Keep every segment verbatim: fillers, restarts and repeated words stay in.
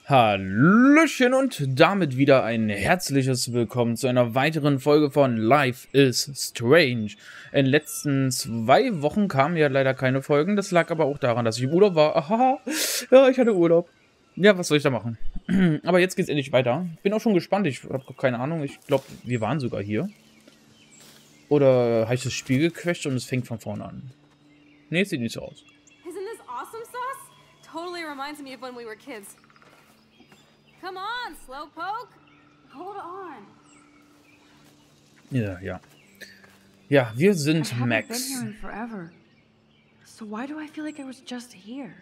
Hallöchen und damit wieder ein herzliches Willkommen zu einer weiteren Folge von Life is Strange. In den letzten zwei Wochen kamen ja leider keine Folgen, das lag aber auch daran, dass ich im Urlaub war. Aha, ja, ich hatte Urlaub. Ja, was soll ich da machen? Aber jetzt geht's endlich weiter. Bin auch schon gespannt, ich habe keine Ahnung, ich glaube, wir waren sogar hier. Oder habe ich das Spiel gecrasht und es fängt von vorne an? Nee, es sieht nicht so aus. Isn't this awesome sauce? Totally reminds me of when we were kids. Come on, Slowpoke. Hold on. Ja, ja. Ja, wir sind I Max. been here in forever. So why do I feel like I was just here?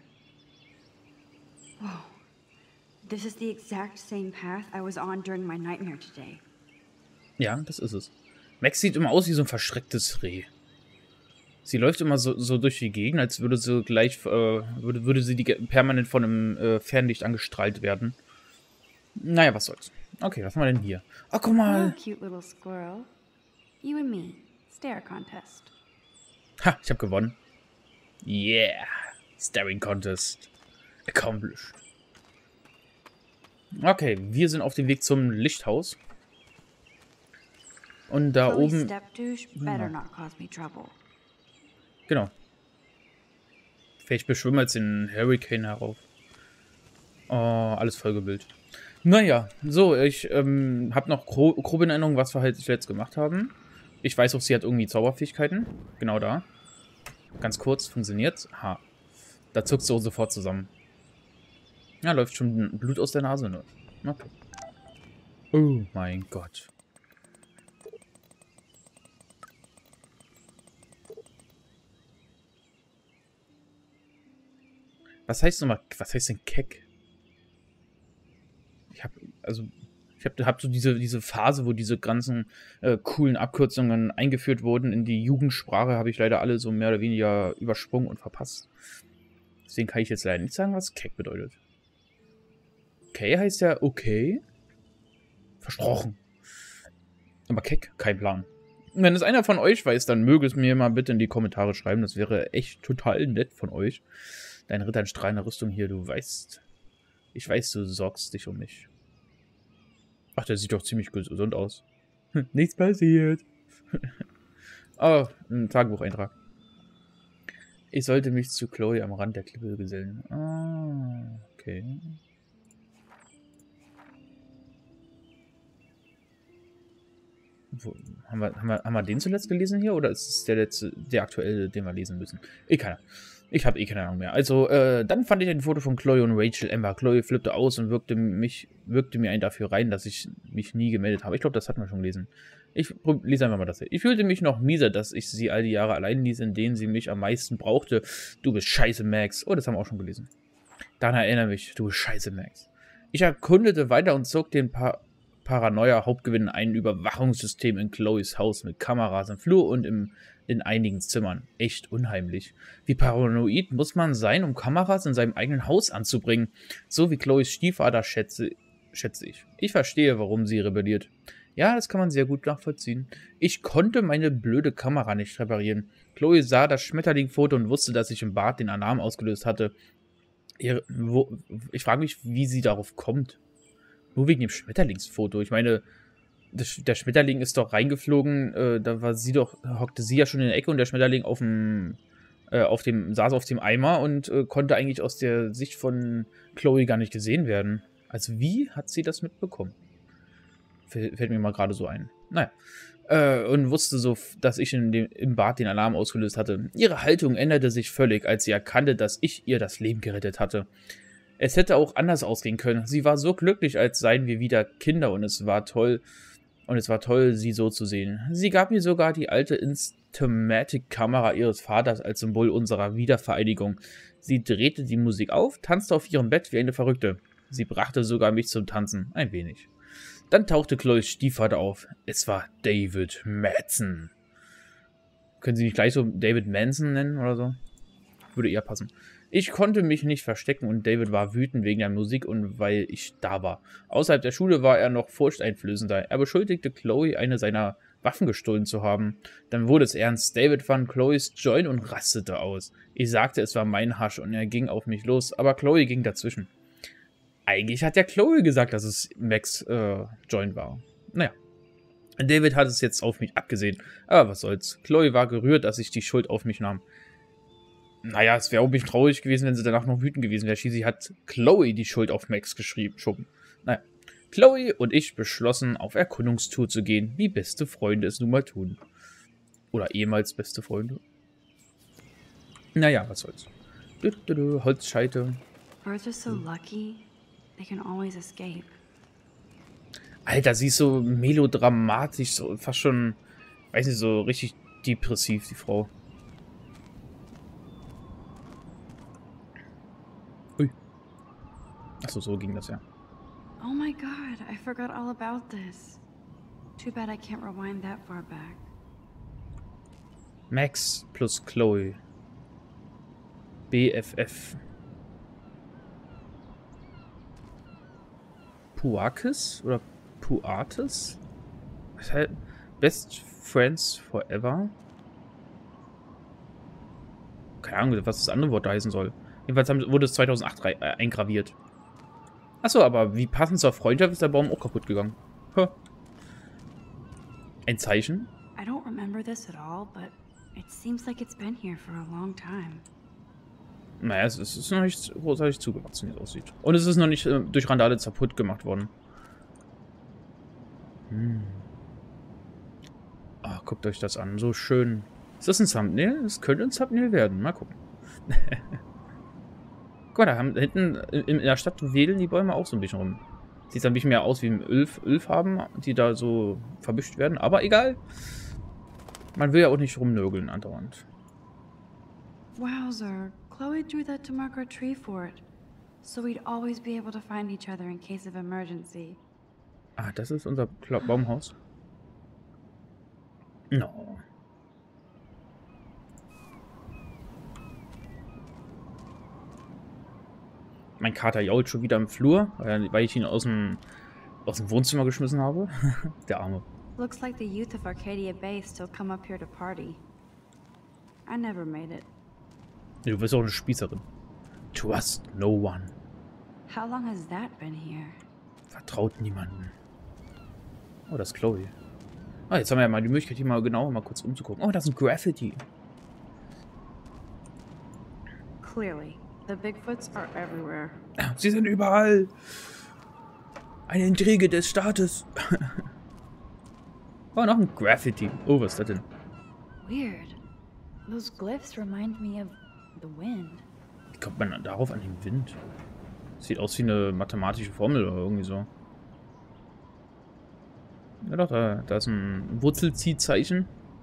Whoa. This is the exact same path I was on during my nightmare today. Ja, das ist es. Max sieht immer aus wie so ein verschrecktes Reh. Sie läuft immer so, so durch die Gegend, als würde sie gleich, äh, würde, würde sie die permanent von einem äh, Fernlicht angestrahlt werden. Naja, was soll's. Okay, was haben wir denn hier? Oh, guck mal. Hello, cute little squirrel. You and me. Stare contest. Ha, ich habe gewonnen. Yeah. Staring Contest. Accomplished. Okay, wir sind auf dem Weg zum Lichthaus. Und da Chloe's oben... stepdouche better not cause me trouble. Genau. Vielleicht beschwimmen wir jetzt den Hurricane herauf. Oh, alles vollgebildet. Naja, so, ich ähm, habe noch gro grobe in Erinnerung, was wir halt jetzt gemacht haben. Ich weiß auch, sie hat irgendwie Zauberfähigkeiten. Genau da. Ganz kurz, funktioniert's. Ha. Da zuckt sie sofort zusammen. Ja, läuft schon Blut aus der Nase, ne? Okay. Oh mein Gott. Was heißt nochmal, was heißt denn keck? Ich habe, also, ich habe hab so diese, diese Phase, wo diese ganzen äh, coolen Abkürzungen eingeführt wurden in die Jugendsprache, habe ich leider alle so mehr oder weniger übersprungen und verpasst. Deswegen kann ich jetzt leider nicht sagen, was keck bedeutet. Okay heißt ja okay. Versprochen. Aber keck, kein Plan. Wenn es einer von euch weiß, dann möge es mir mal bitte in die Kommentare schreiben. Das wäre echt total nett von euch. Dein Ritter in strahlender Rüstung hier, du weißt... Ich weiß, du sorgst dich um mich. Ach, der sieht doch ziemlich gesund aus. Hm, nichts passiert. Oh, ein Tagebucheintrag. Ich sollte mich zu Chloe am Rand der Klippe gesellen. Ah, okay. Wo, haben, wir, haben, wir, haben wir den zuletzt gelesen hier? Oder ist es der letzte, der aktuelle, den wir lesen müssen? Ich kann. Ich habe eh keine Ahnung mehr. Also, äh, dann fand ich ein Foto von Chloe und Rachel Amber. Chloe flippte aus und wirkte, mich, wirkte mir ein dafür rein, dass ich mich nie gemeldet habe. Ich glaube, das hatten wir schon gelesen. Ich lese einfach mal das hier. Ich fühlte mich noch mieser, dass ich sie all die Jahre allein ließ, in denen sie mich am meisten brauchte. Du bist scheiße, Max. Oh, das haben wir auch schon gelesen. Dann erinnere mich. Du bist scheiße, Max. Ich erkundete weiter und zog den pa Paranoia-Hauptgewinn ein Überwachungssystem in Chloes Haus mit Kameras im Flur und im in einigen Zimmern. Echt unheimlich. Wie paranoid muss man sein, um Kameras in seinem eigenen Haus anzubringen? So wie Chloes Stiefvater, schätze, schätze ich. Ich verstehe, warum sie rebelliert. Ja, das kann man sehr gut nachvollziehen. Ich konnte meine blöde Kamera nicht reparieren. Chloe sah das Schmetterling-Foto und wusste, dass ich im Bad den Alarm ausgelöst hatte. Ihr, wo, ich frage mich, wie sie darauf kommt. Nur wegen dem Schmetterlingsfoto. Ich meine... Das, der Schmetterling ist doch reingeflogen, äh, da war sie doch, hockte sie ja schon in der Ecke und der Schmetterling auf dem, äh, auf dem, saß auf dem Eimer und äh, konnte eigentlich aus der Sicht von Chloe gar nicht gesehen werden. Also wie hat sie das mitbekommen? Fällt mir mal gerade so ein. Naja. Äh, und wusste so, dass ich in dem, im Bad den Alarm ausgelöst hatte. Ihre Haltung änderte sich völlig, als sie erkannte, dass ich ihr das Leben gerettet hatte. Es hätte auch anders ausgehen können. Sie war so glücklich, als seien wir wieder Kinder und es war toll, Und es war toll, sie so zu sehen. Sie gab mir sogar die alte Instamatic-Kamera ihres Vaters als Symbol unserer Wiedervereinigung. Sie drehte die Musik auf, tanzte auf ihrem Bett wie eine Verrückte. Sie brachte sogar mich zum Tanzen, ein wenig. Dann tauchte Chloes Stiefvater auf. Es war David Madsen. Können Sie nicht gleich so David Manson nennen oder so? Würde eher passen. Ich konnte mich nicht verstecken und David war wütend wegen der Musik und weil ich da war. Außerhalb der Schule war er noch furchteinflößender. Er beschuldigte Chloe, eine seiner Waffen gestohlen zu haben. Dann wurde es ernst. David fand Chloes Joint und rastete aus. Ich sagte, es war mein Hasch und er ging auf mich los, aber Chloe ging dazwischen. eigentlich hat ja Chloe gesagt, dass es Max äh, Joint war. Naja. David hat es jetzt auf mich abgesehen. Aber was soll's. Chloe war gerührt, dass ich die Schuld auf mich nahm. Naja, es wäre auch ein bisschen traurig gewesen, wenn sie danach noch wütend gewesen wäre. Schließlich hat Chloe die Schuld auf Max geschrieben. Schoben. Naja. Chloe und ich beschlossen, auf Erkundungstour zu gehen, wie beste Freunde es nun mal tun. Oder ehemals beste Freunde. Naja, was soll's. Du, du, du, Holzscheite. Birds are so lucky. They can always escape. Alter, sie ist so melodramatisch, so fast schon, weiß nicht, so richtig depressiv, die Frau. Ui. Achso, so ging das ja. Oh my god, I forgot all about this. Too bad I can't rewind that far back. Max plus Chloe. B F F. Puakis? Oder Puatis? Was heißt Best Friends Forever? Keine Ahnung, was das andere Wort da heißen soll. Jedenfalls haben, wurde es zweitausendacht äh, eingraviert. Achso, aber wie passend zur Freundschaft ist der Baum auch kaputt gegangen. Huh. Ein Zeichen? I don't remember this at all, but it seems like it's been here for a long time. Naja, es ist noch nicht großartig zugewachsen, wie es aussieht. Und es ist noch nicht äh, durch Randale kaputt gemacht worden. Hm. Ah, guckt euch das an. So schön. Ist das ein Thumbnail? Es könnte ein Thumbnail werden. Mal gucken. Guck mal, da haben hinten in, in der Stadt wedeln die Bäume auch so ein bisschen rum. Sieht ein bisschen mehr aus wie Ölf, Ölfarben, die da so verbüscht werden. Aber egal. Man will ja auch nicht rumnörgeln andauernd. Wowzer. Chloe drew that to mark our tree fort, so we'd always be able to find each other in case of emergency. Ah, das ist unser Kla Baumhaus. No. Mein Kater jault schon wieder im Flur, weil, weil ich ihn aus dem, aus dem Wohnzimmer geschmissen habe. Der Arme. Looks like the youth of Arcadia Bay still come up here to party. I never made it. Du bist auch eine Spießerin. Trust no one. How long has that been here? Vertraut niemanden. Oh, das ist Chloe. Ah, jetzt haben wir ja mal die Möglichkeit, hier mal genau mal kurz umzugucken. Oh, das ist ein Graffiti. Clearly, the Bigfoots are everywhere. Sie sind überall. Eine Intrige des Staates. Oh, noch ein Graffiti. Oh, was ist das denn? Weird. Those glyphs remind me of the wind. Wie kommt man darauf an den Wind? Sieht aus wie eine mathematische Formel oder irgendwie so. Ja doch, da, da ist ein Wurzelziehzeichen.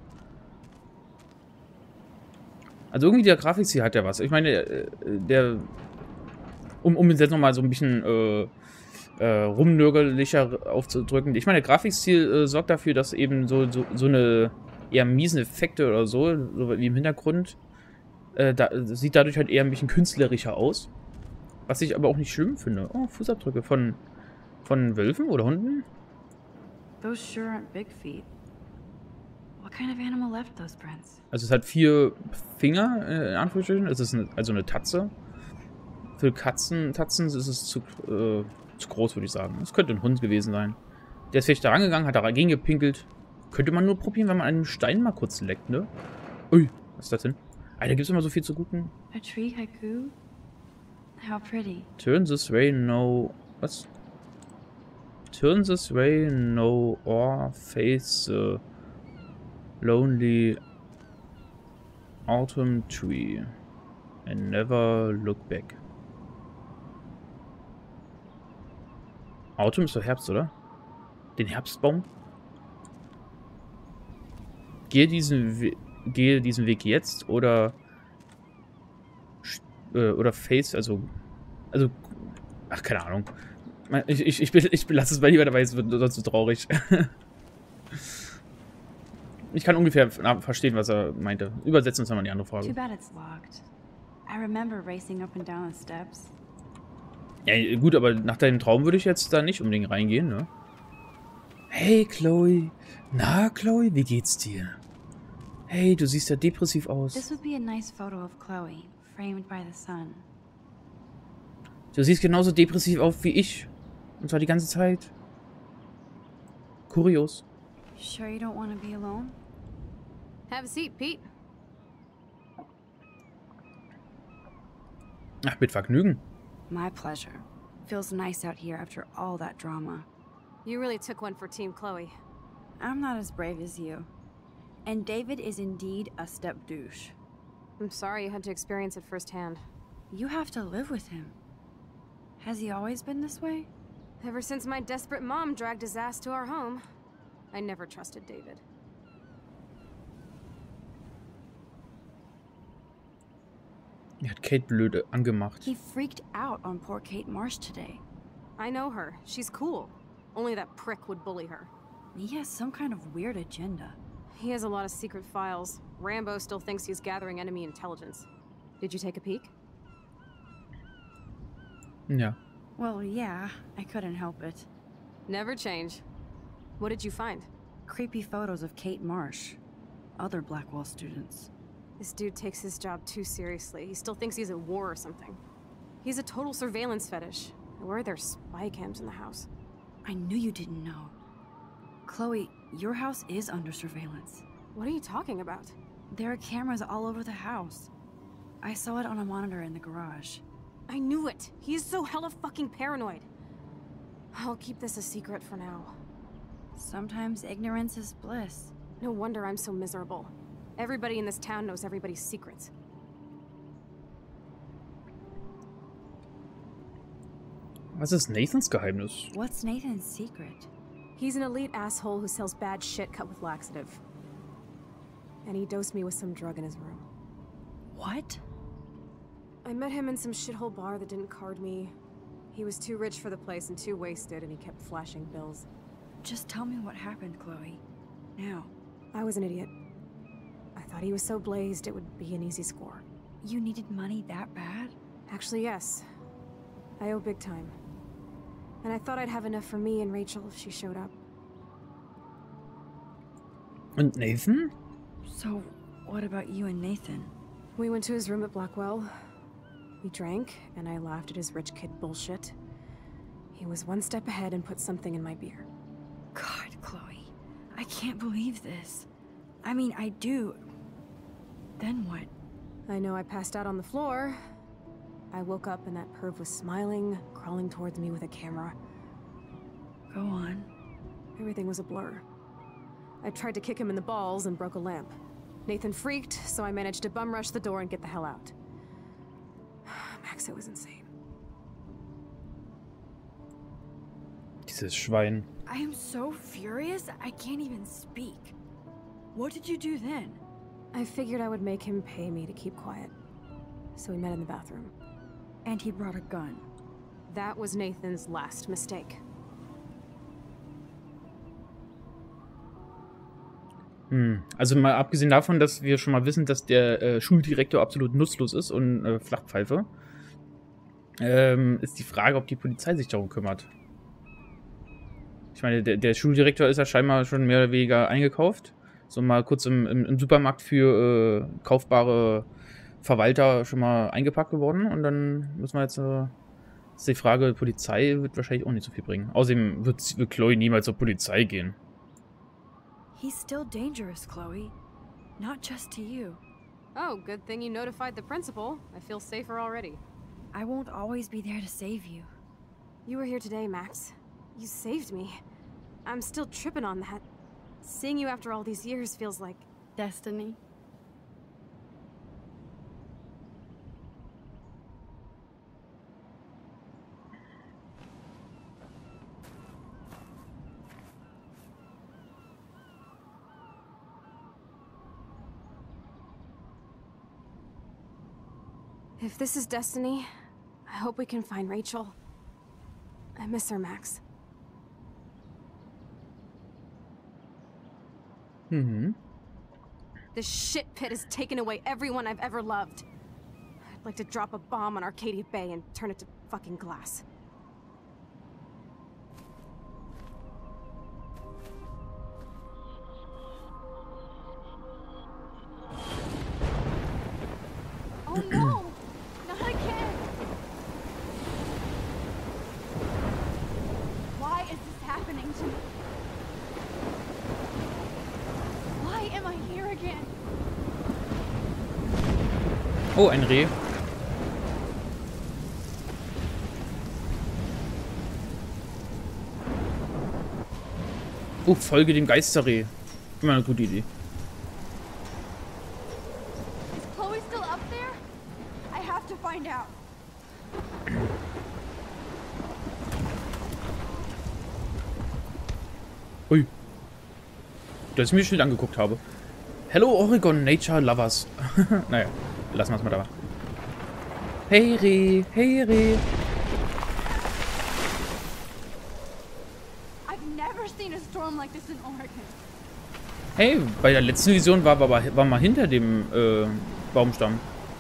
Also irgendwie der Grafikstil hat ja was. Ich meine, der... Um, um jetzt nochmal so ein bisschen äh, äh, rumnörgelicher aufzudrücken. Ich meine, der Grafikstil äh, sorgt dafür, dass eben so, so, so eine eher miesen Effekte oder so, so wie im Hintergrund, äh, da, sieht dadurch halt eher ein bisschen künstlerischer aus. Was ich aber auch nicht schlimm finde. Oh, Fußabdrücke von, von Wölfen oder Hunden? Those sure aren't big feet. What kind of animal left those prints? Also es hat vier Finger, äh, in Anführungsstrichen. Es ist eine, also eine Tatze. Für Katzen, Tatzen ist es zu, äh, zu groß, würde ich sagen. Es könnte ein Hund gewesen sein. Der ist vielleicht da rangegangen, hat da dagegen gepinkelt. Könnte man nur probieren, wenn man einen Stein mal kurz leckt, ne? Ui, was ist das denn? Alter, gibt es immer so viel zu guten. A tree haiku? How pretty. Turn this way, no... Was? Turn this way, no, or face the lonely autumn tree and never look back. Autumn ist doch Herbst, oder? Den Herbstbaum? Gehe diesen, We gehe diesen Weg jetzt oder äh, oder face, also also ach, keine Ahnung. Ich, ich, ich, ich belasse es mal lieber dabei, es wird sonst so traurig. Ich kann ungefähr verstehen, was er meinte. Übersetzen uns nochmal die andere Frage. Too bad it's locked. I remember racing up and down the steps. Ja, gut, aber nach deinem Traum würde ich jetzt da nicht unbedingt reingehen, ne? Hey, Chloe. Na, Chloe, wie geht's dir? Hey, du siehst ja depressiv aus. This would be a nice photo of Chloe, framed by the sun. Du siehst genauso depressiv auf wie ich. Und zwar die ganze Zeit. Kurios. Sure you don't want to be alone? Have a seat, Pete. Ach, mit Vergnügen. My pleasure. Feels nice out here after all that drama. You really took one for Team Chloe. I'm not as brave as you. And David is indeed a step douche. I'm sorry you had to experience it firsthand. You have to live with him. Has he always been this way? Ever since my desperate mom dragged his ass to our home, I never trusted David. Er hat Kate blöde angemacht. He freaked out on poor Kate Marsh today. I know her. She's cool. Only that prick would bully her. He has some kind of weird agenda. He has a lot of secret files. Rambo still thinks he's gathering enemy intelligence. Did you take a peek? Ja. Well, yeah, I couldn't help it. Never change. What did you find? Creepy photos of Kate Marsh. Other Blackwell students. This dude takes his job too seriously. He still thinks he's at war or something. He's a total surveillance fetish. Where are there spy cams in the house? I knew you didn't know. Chloe, your house is under surveillance. What are you talking about? There are cameras all over the house. I saw it on a monitor in the garage. I knew it! He is so hella fucking paranoid. I'll keep this a secret for now. Sometimes ignorance is bliss. No wonder I'm so miserable. Everybody in this town knows everybody's secrets. Was ist Nathans Geheimnis? What's Nathan's secret? He's an elite asshole who sells bad shit cut with laxative. And he dosed me with some drug in his room. What? I met him in some shithole bar that didn't card me. He was too rich for the place and too wasted, and he kept flashing bills. Just tell me what happened, Chloe. Now. I was an idiot. I thought he was so blazed it would be an easy score. You needed money that bad? Actually, yes. I owe big time. And I thought I'd have enough for me and Rachel if she showed up. Und Nathan? So, what about you and Nathan? We went to his room at Blackwell. We drank, and I laughed at his rich kid bullshit. He was one step ahead and put something in my beer. God, Chloe. I can't believe this. I mean, I do. Then what? I know I passed out on the floor. I woke up and that perv was smiling, crawling towards me with a camera. Go on. Everything was a blur. I tried to kick him in the balls and broke a lamp. Nathan freaked, so I managed to bum rush the door and get the hell out. Max, it was insane. Dieses Schwein. I am so furious, I can't even speak. What did you do then? I figured I would make him pay me to keep quiet. So we met in the bathroom. And he brought a gun. That was Nathan's last mistake. Hm. Also mal abgesehen davon, dass wir schon mal wissen, dass der äh, Schuldirektor absolut nutzlos ist und äh, Flachpfeife, ähm, ist die Frage, ob die Polizei sich darum kümmert. Ich meine, der, der Schuldirektor ist ja scheinbar schon mehr oder weniger eingekauft. So mal kurz im, im, im Supermarkt für äh, kaufbare Verwalter schon mal eingepackt geworden. Und dann müssen wir jetzt, äh, ist die Frage, Polizei wird wahrscheinlich auch nicht so viel bringen. Außerdem wird, wird Chloe niemals zur Polizei gehen. He's still dangerous, Chloe. Not just to you. Oh, good thing you notified the principal. I feel safer already. I won't always be there to save you. You were here today, Max. You saved me. I'm still tripping on that. Seeing you after all these years feels like... Destiny. If this is destiny, I hope we can find Rachel. I miss her, Max. Mhm. This shit pit has taken away everyone I've ever loved. I'd like to drop a bomb on Arcadia Bay and turn it to fucking glass. Oh no! Not again! Oh, ein Reh. Oh, folge dem Geisterreh. Immer eine gute Idee. Is Chloe still up there? I have to find out. Ui. Dass ich mir das Schild angeguckt habe. Hello Oregon Nature Lovers. Naja, lassen wir es mal da. Hey Reh, hey Reh. I've never seen a storm like this in Oregon. Hey, bei der letzten Vision war wir war mal hinter dem äh, Baumstamm.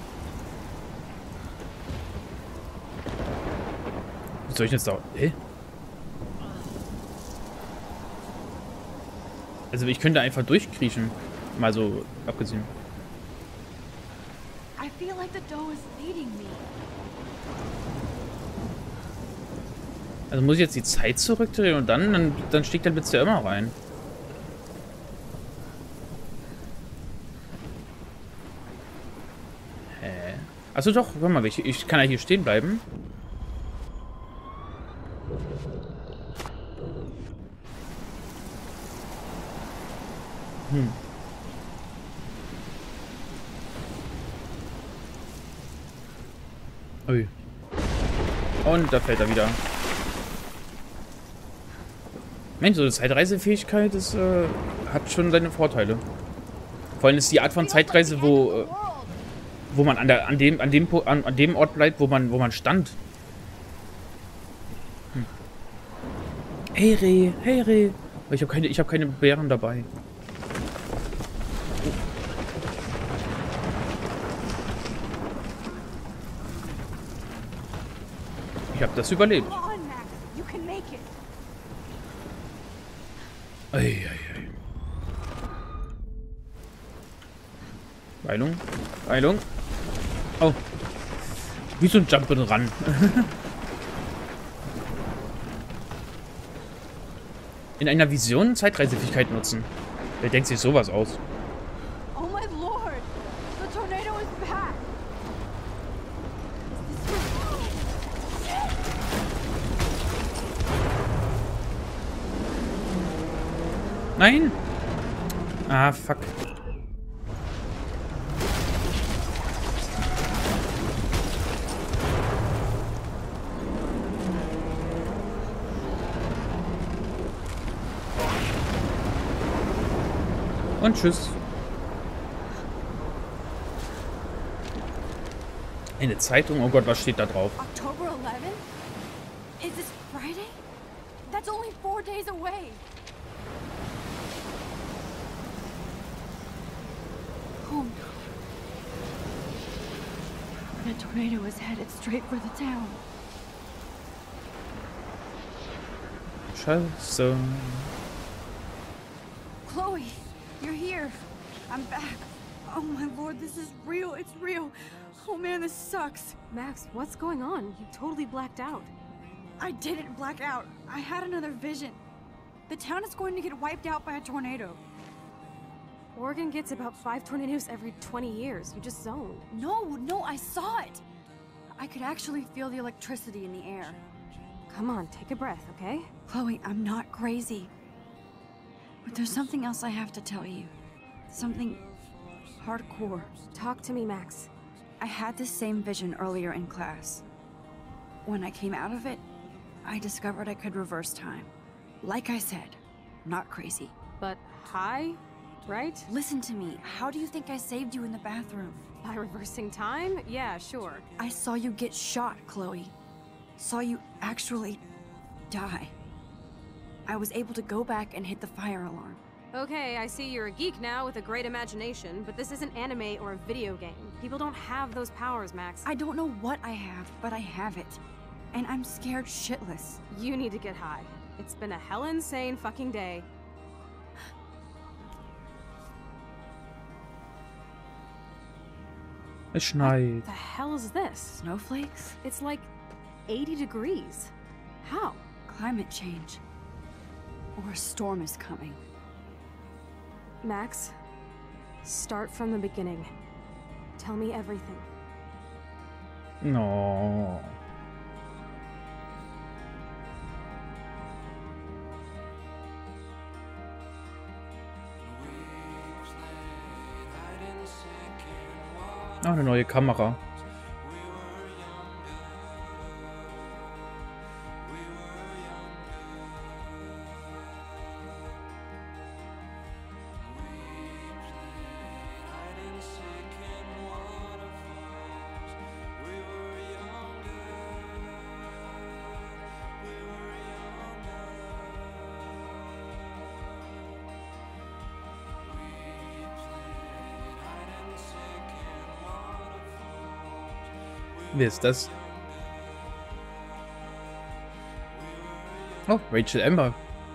Wie soll ich jetzt da... Hä? Also ich könnte einfach durchkriechen. Mal so abgesehen. I feel like the doe is leading me. Also muss ich jetzt die Zeit zurückdrehen und dann, dann, dann steckt der Blitz ja immer rein. Hä? Achso doch, warte mal, ich, ich kann ja hier stehen bleiben. Hm. Ui. Und da fällt er wieder. Mensch, so eine Zeitreisefähigkeit ist, äh, hat schon seine Vorteile. Vor allem ist die Art von Zeitreise, wo, äh, wo man an der, an dem, an dem, an, an dem Ort bleibt, wo man, wo man stand. Hm. Hey Reh, hey Reh. Ich habe keine, ich habe keine Beeren dabei. Ich habe das überlebt. Ei, ei, ei. Heilung. Heilung. Oh. Wie so ein Jump'n'Run. ran. In einer Vision Zeitreisefähigkeit nutzen. Wer denkt sich sowas aus? Oh my lord! The tornado is back! Nein! Ah, fuck. Und tschüss. Eine Zeitung? Oh Gott, was steht da drauf? October eleventh? Is this Friday? That's only four days away. Oh no. The tornado is headed straight for the town. Scheiße. Chloe, you're here. I'm back. Oh my lord, this is real. It's real. Oh man, this sucks. Max, what's going on? You totally blacked out. I didn't black out. I had another vision. The town is going to get wiped out by a tornado. Oregon gets about five tornadoes every twenty years. You just zoned. No, no, I saw it. I could actually feel the electricity in the air. Come on, take a breath, okay? Chloe, I'm not crazy. But there's something else I have to tell you. Something hardcore. Talk to me, Max. I had this same vision earlier in class. When I came out of it, I discovered I could reverse time. Like I said, not crazy. But high, right? Listen to me. How do you think I saved you in the bathroom? By reversing time? Yeah, sure. I saw you get shot, Chloe. Saw you actually die. I was able to go back and hit the fire alarm. Okay, I see you're a geek now with a great imagination, but this isn't anime or a video game. People don't have those powers, Max. I don't know what I have, but I have it. And I'm scared shitless. You need to get high. It's been a hell insane fucking day. Es schneit. What the hell is this? Snowflakes? It's like eighty degrees. How? Climate change. Or a storm is coming. Max, start from the beginning. Tell me everything. No. Ah, eine neue Kamera. Wer ist das? Oh, Rachel Amber.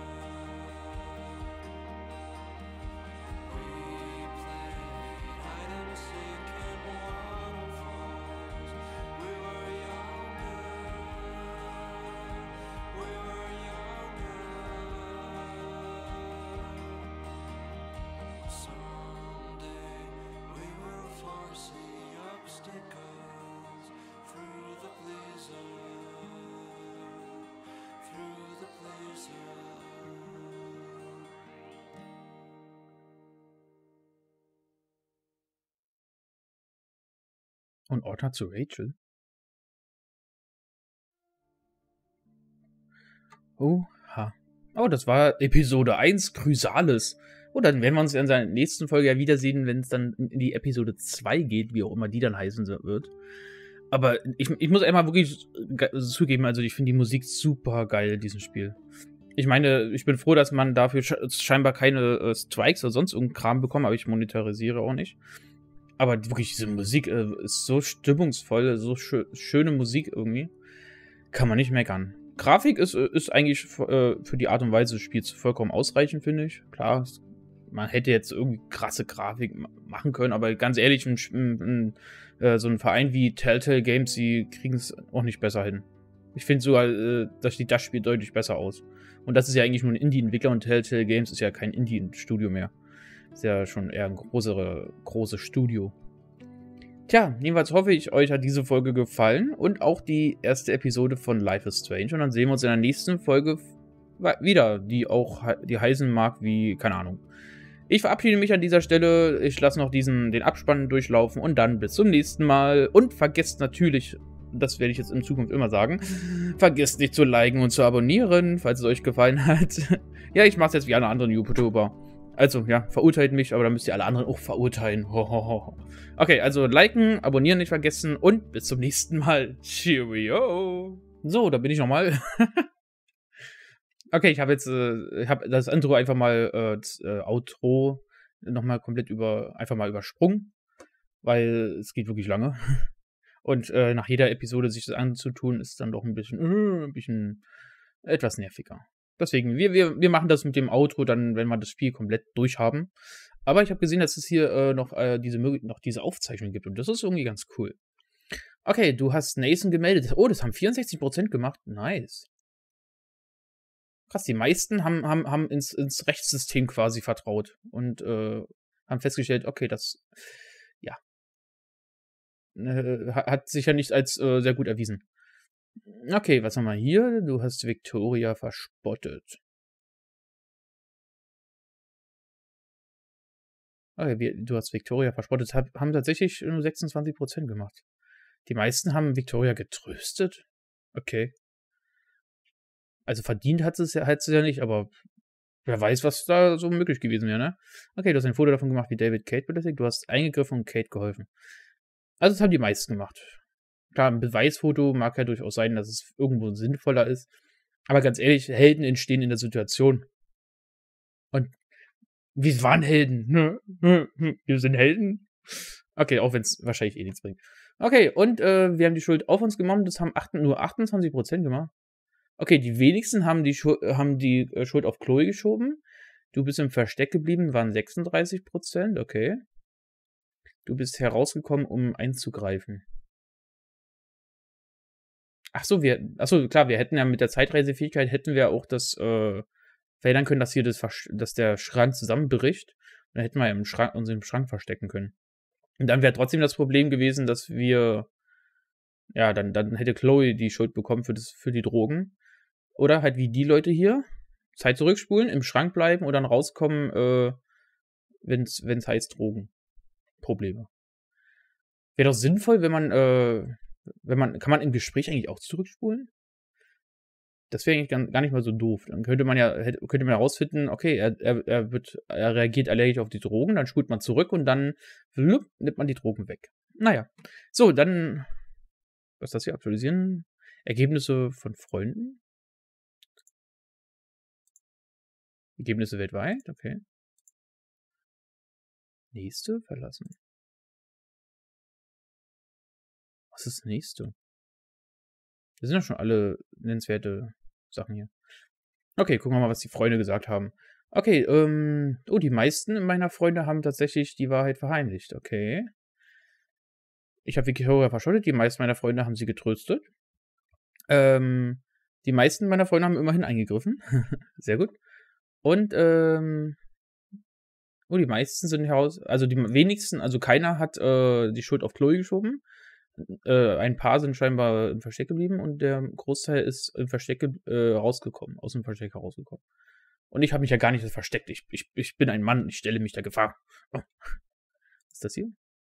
Und Ordner zu Rachel. Oha. Oh, das war Episode eins, Chrysales. Oh, dann werden wir uns in seiner nächsten Folge ja wiedersehen, wenn es dann in die Episode zwei geht, wie auch immer die dann heißen wird. Aber ich, ich muss einmal wirklich zugeben, also ich finde die Musik super geil in diesem Spiel. Ich meine, ich bin froh, dass man dafür scheinbar keine äh, Strikes oder sonst irgendeinen Kram bekommt, aber ich monetarisiere auch nicht. Aber wirklich, diese Musik äh, ist so stimmungsvoll, so schö schöne Musik irgendwie. Kann man nicht meckern. Grafik ist, ist eigentlich äh, für die Art und Weise des Spiels vollkommen ausreichend, finde ich. Klar, man hätte jetzt irgendwie krasse Grafik machen können, aber ganz ehrlich, ein, ein, ein, äh, so ein Verein wie Telltale Games, die kriegen es auch nicht besser hin. Ich finde sogar, äh, das sieht das Spiel deutlich besser aus. Und das ist ja eigentlich nur ein Indie-Entwickler und Telltale Games ist ja kein Indie-Studio mehr. Ist ja schon eher ein größere, großes Studio. Tja, jedenfalls hoffe ich, euch hat diese Folge gefallen und auch die erste Episode von Life is Strange. Und dann sehen wir uns in der nächsten Folge wieder, die auch die heißen mag wie, keine Ahnung. Ich verabschiede mich an dieser Stelle. Ich lasse noch diesen, den Abspann durchlaufen und dann bis zum nächsten Mal. Und vergesst natürlich, das werde ich jetzt in Zukunft immer sagen, vergesst nicht zu liken und zu abonnieren, falls es euch gefallen hat. Ja, ich mache es jetzt wie alle anderen YouTuber. Also, ja, verurteilt mich, aber dann müsst ihr alle anderen auch verurteilen. Hohoho. Okay, also liken, abonnieren nicht vergessen und bis zum nächsten Mal. Cheerio. So, da bin ich nochmal. Okay, ich habe jetzt äh, ich hab das Intro einfach mal, äh, das äh, Outro nochmal komplett über, einfach mal übersprungen, weil es geht wirklich lange. Und äh, nach jeder Episode sich das anzutun, ist dann doch ein bisschen, äh, ein bisschen etwas nerviger. Deswegen, wir, wir, wir machen das mit dem Outro dann, wenn wir das Spiel komplett durchhaben. Aber ich habe gesehen, dass es hier äh, noch, äh, diese, noch diese Aufzeichnung gibt und das ist irgendwie ganz cool. Okay, du hast Nathan gemeldet. Oh, das haben vierundsechzig Prozent gemacht. Nice. Krass, die meisten haben, haben, haben ins, ins Rechtssystem quasi vertraut und äh, haben festgestellt, okay, das, ja, äh, hat sich ja nicht als äh, sehr gut erwiesen. Okay, was haben wir hier? Du hast Victoria verspottet. Okay, wir, du hast Victoria verspottet. Hab, haben tatsächlich nur sechsundzwanzig Prozent gemacht. Die meisten haben Victoria getröstet. Okay. Also verdient hat es ja, hat es ja nicht, aber wer weiß, was da so möglich gewesen wäre, ne? Okay, du hast ein Foto davon gemacht, wie David Kate belästigt. Du hast eingegriffen und Kate geholfen. Also das haben die meisten gemacht. Klar, ein Beweisfoto mag ja durchaus sein, dass es irgendwo sinnvoller ist. Aber ganz ehrlich, Helden entstehen in der Situation. Und wir waren Helden. Ne? Wir sind Helden. Okay, auch wenn es wahrscheinlich eh nichts bringt. Okay, und äh, wir haben die Schuld auf uns genommen. Das haben acht, nur achtundzwanzig Prozent gemacht. Okay, die wenigsten haben die, Schu haben die äh, Schuld auf Chloe geschoben. Du bist im Versteck geblieben, waren sechsunddreißig Prozent. Okay. Du bist herausgekommen, um einzugreifen. Ach so, wir, ach so, klar, wir hätten ja mit der Zeitreisefähigkeit hätten wir auch das äh, verhindern können, dass hier das, dass der Schrank zusammenbricht. Und dann hätten wir ja im Schrank, uns im Schrank verstecken können. Und dann wäre trotzdem das Problem gewesen, dass wir ja, dann, dann hätte Chloe die Schuld bekommen für, das, für die Drogen. Oder halt wie die Leute hier. Zeit zurückspulen, im Schrank bleiben und dann rauskommen, äh, wenn es heißt Drogen. Probleme. Wäre doch sinnvoll, wenn man, äh, wenn man, kann man im Gespräch eigentlich auch zurückspulen? Das wäre eigentlich gar nicht mal so doof. Dann könnte man ja, hätte, könnte man herausfinden, okay, er, er, er wird, er reagiert allergisch auf die Drogen, dann spult man zurück und dann flupp, nimmt man die Drogen weg. Naja. So, dann, was ist das hier? Aktualisieren. Ergebnisse von Freunden. Ergebnisse weltweit, okay. Nächste, verlassen. Was ist das nächste? Das sind ja schon alle nennenswerte Sachen hier. Okay, gucken wir mal, was die Freunde gesagt haben. Okay, ähm, oh, die meisten meiner Freunde haben tatsächlich die Wahrheit verheimlicht. Okay. Ich habe Victoria verschuldet, die meisten meiner Freunde haben sie getröstet. Ähm, die meisten meiner Freunde haben immerhin eingegriffen. Sehr gut. Und, ähm, oh, die meisten sind heraus, also die wenigsten, also keiner hat äh, die Schuld auf Chloe geschoben. Äh, ein paar sind scheinbar im Versteck geblieben und der Großteil ist im Versteck äh, rausgekommen, aus dem Versteck herausgekommen. Und ich habe mich ja gar nicht versteckt. Ich, ich, ich bin ein Mann, ich stelle mich der Gefahr. Oh. Was ist das hier?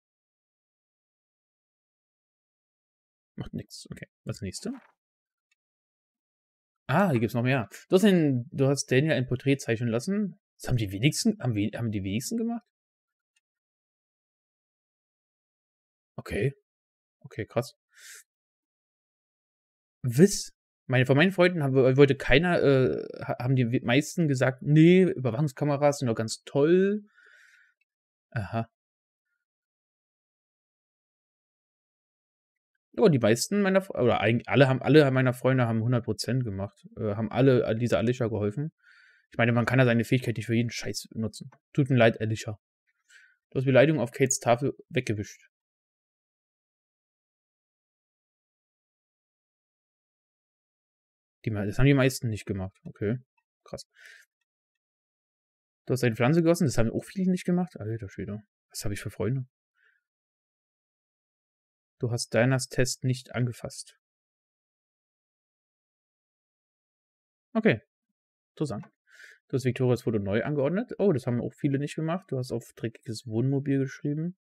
Macht nichts. Okay, was nächste? Ah, hier gibt's noch mehr. Du hast, den, du hast Daniel ein Porträt zeichnen lassen. Das haben die wenigsten, haben, we, haben die wenigsten gemacht? Okay. Okay, krass. Wiss. Meine, von meinen Freunden haben, wollte keiner, äh, haben die meisten gesagt, nee, Überwachungskameras sind doch ganz toll. Aha. Aber die meisten meiner, oder eigentlich alle haben, alle meiner Freunde haben hundert Prozent gemacht. Äh, haben alle dieser Alicia geholfen. Ich meine, man kann ja seine Fähigkeit nicht für jeden Scheiß nutzen. Tut mir leid, Alicia. Du hast Beleidigung auf Kates Tafel weggewischt. Die, das haben die meisten nicht gemacht. Okay, krass. Du hast eine Pflanze gegossen, das haben auch viele nicht gemacht. Alter Schwede. Was habe ich für Freunde? Du hast Dianas Test nicht angefasst. Okay, interessant. Du hast Victorias Foto neu angeordnet. Oh, das haben auch viele nicht gemacht. Du hast auf dreckiges Wohnmobil geschrieben.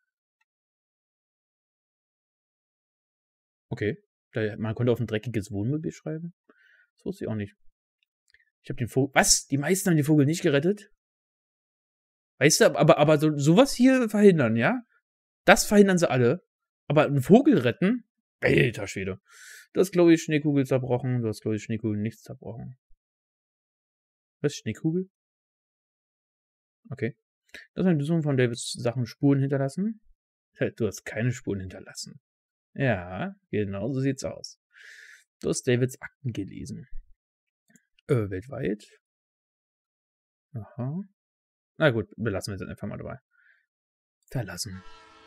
Okay, man konnte auf ein dreckiges Wohnmobil schreiben. Das wusste ich auch nicht. Ich habe den Vogel. Was? Die meisten haben den Vogel nicht gerettet? Weißt du, aber, aber so, sowas hier verhindern, ja? Das verhindern sie alle. Aber einen Vogel retten? Alter Schwede. Du hast Chloe Schneekugel zerbrochen. Du hast Chloe Schneekugel nichts zerbrochen. Was ist Schneekugel? Okay. Du hast eine Untersuchung von Davids Sachen Spuren hinterlassen. Du hast keine Spuren hinterlassen. Ja, genau so sieht's aus. Du hast Davids Akten gelesen. Äh, weltweit? Aha. Na gut, belassen wir es einfach mal dabei. Verlassen.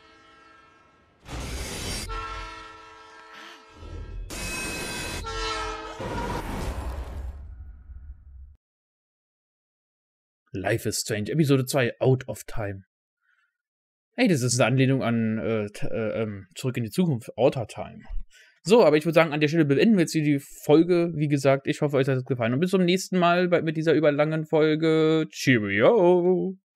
Life is Strange, Episode zwei, Out of Time. Hey, das ist eine Anlehnung an äh, äh, ähm, Zurück in die Zukunft, Outer Time. So, aber ich würde sagen, an der Stelle beenden wir jetzt hier die Folge. Wie gesagt, ich hoffe, euch hat es gefallen. Und bis zum nächsten Mal bei, mit dieser überlangen Folge. Cheerio!